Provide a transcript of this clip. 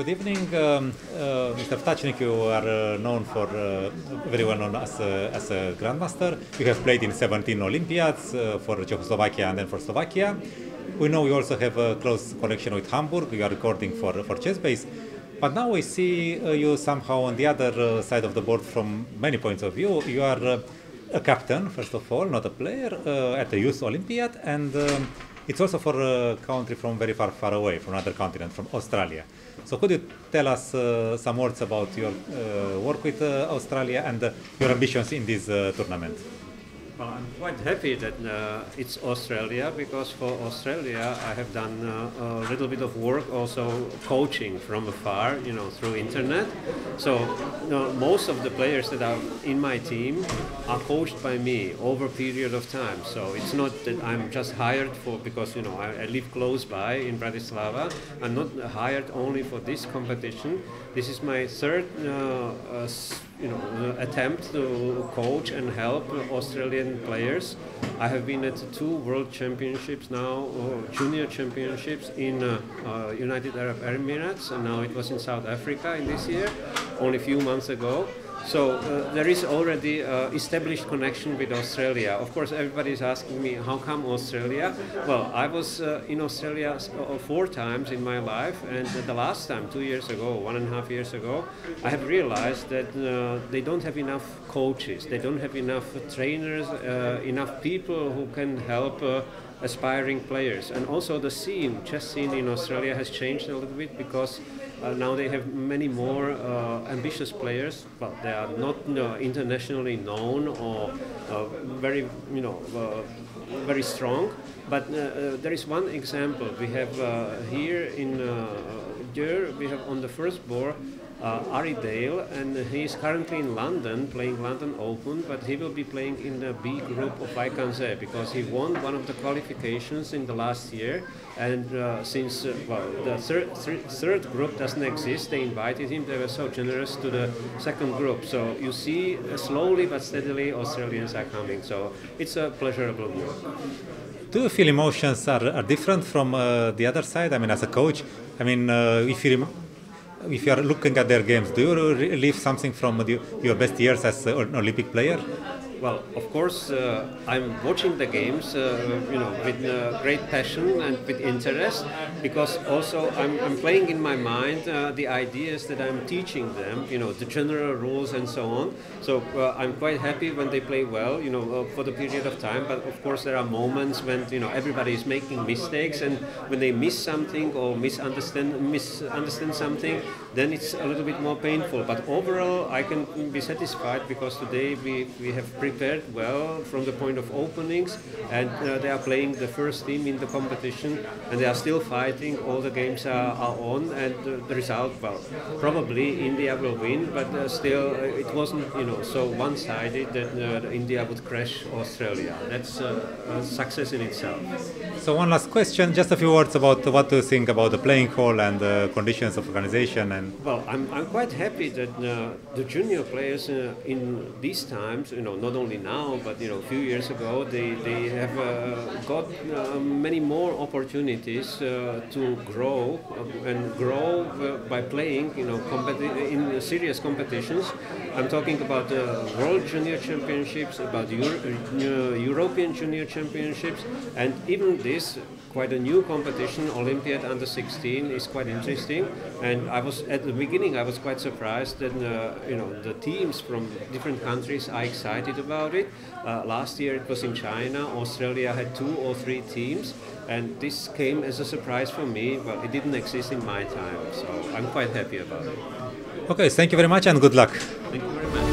Good evening, Mr. Vtachnik. You are known for very well known as a grandmaster. You have played in 17 Olympiads for Czechoslovakia and then for Slovakia. We know you also have a close connection with Hamburg. You are recording for ChessBase. But now we see you somehow on the other side of the board from many points of view. You are a captain, first of all, not a player, at the Youth Olympiad, and it's also for a country from very far away, from another continent, from Australia. So could you tell us some words about your work with Australia and your ambitions in this tournament? Well, I'm quite happy that it's Australia, because for Australia I have done a little bit of work also coaching from afar, through internet. So most of the players that are in my team are coached by me over a period of time. So it's not that I'm just hired because I live close by in Bratislava. I'm not hired only for this competition. This is my third attempt to coach and help Australian players. I have been at 2 World Championships now, or Junior Championships in United Arab Emirates, and now it was in South Africa in this year, only a few months ago. So there is already established connection with Australia. Of course, everybody is asking me, how come Australia? Well, I was in Australia 4 times in my life, and the last time, 2 years ago, 1.5 years ago, I have realized that they don't have enough coaches, they don't have enough trainers, enough people who can help aspiring players. And also the chess scene in Australia has changed a little bit, because now they have many more ambitious players. Well, they are not internationally known or very, very strong. But there is one example. We have here in Deur, we have on the first board Ari Dale, and he is currently in London playing London Open, but he will be playing in the B group of Vaikanze, because he won one of the qualifications in the last year, and since the third group doesn't exist, they invited him. They were so generous to the second group. So you see, slowly but steadily Australians are coming, so it's a pleasurable work. Do you feel emotions are different from the other side? I mean, as a coach, I mean, if you are looking at their games, do you relive something from your best years as an Olympic player? Well, of course, I'm watching the games, with great passion and with interest, because also I'm playing in my mind the ideas that I'm teaching them, the general rules and so on. So I'm quite happy when they play well, for the period of time. But of course, there are moments when everybody is making mistakes, and when they miss something or misunderstand something, then it's a little bit more painful. But overall, I can be satisfied, because today we have prepared well from the point of openings, and they are playing the first team in the competition, and they are still fighting. All the games are on, and the result, well, probably India will win, but still it wasn't so one-sided that India would crash Australia. That's a success in itself. So one last question, just a few words about what do you think about the playing hall and the conditions of organization. And well, I'm quite happy that the junior players in these times, not only now, but a few years ago, they have got many more opportunities to grow by playing in serious competitions. I'm talking about the World Junior Championships, about the European Junior Championships, and even this quite a new competition, Olympiad Under 16, is quite interesting. And at the beginning I was quite surprised that the teams from different countries are excited about it. Last year it was in China. Australia had 2 or 3 teams, and this came as a surprise for me. But it didn't exist in my time, so I'm quite happy about it. Okay, thank you very much and good luck. Thank you very much.